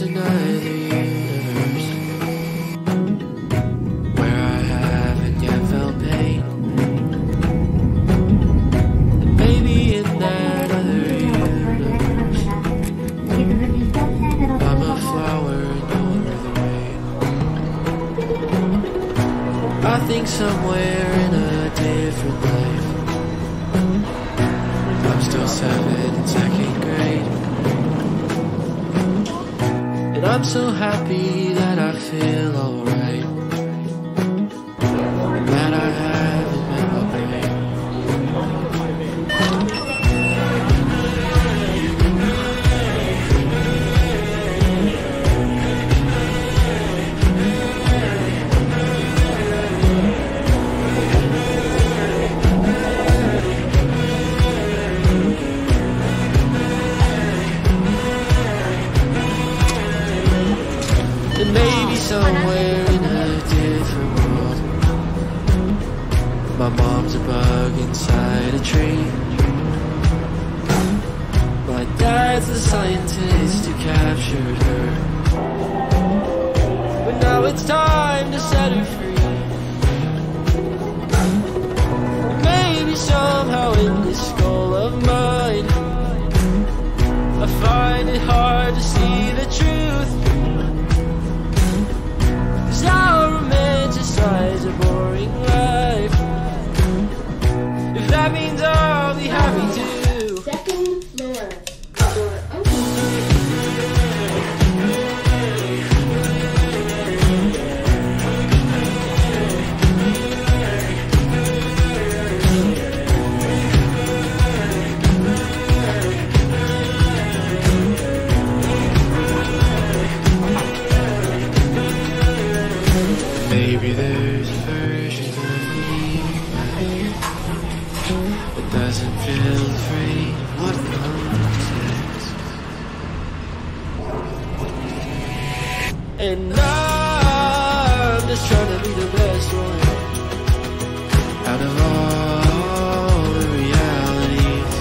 another universe where I haven't yet felt pain. And maybe in that other universe I'm a flower under the rain. I think somewhere in a different life I'm still 7 in 2nd grade, and I'm so happy that I feel alright, that I haven't met my pain. And maybe somewhere in a different world my mom's a bug inside a tree. My dad's the scientist who captured her, but now it's time to set her free. Maybe somehow in this skull of mine I find it hard to see the truth. I'll romanticize a boring life, if that means I'll be happy too. Second floor. Maybe there's a version of me that doesn't feel afraid of what comes next. And I'm just trying to be the best one out of all the realities.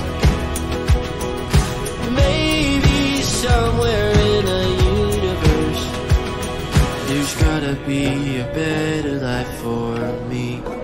Maybe somewhere in a universe there's gotta be a better life for me.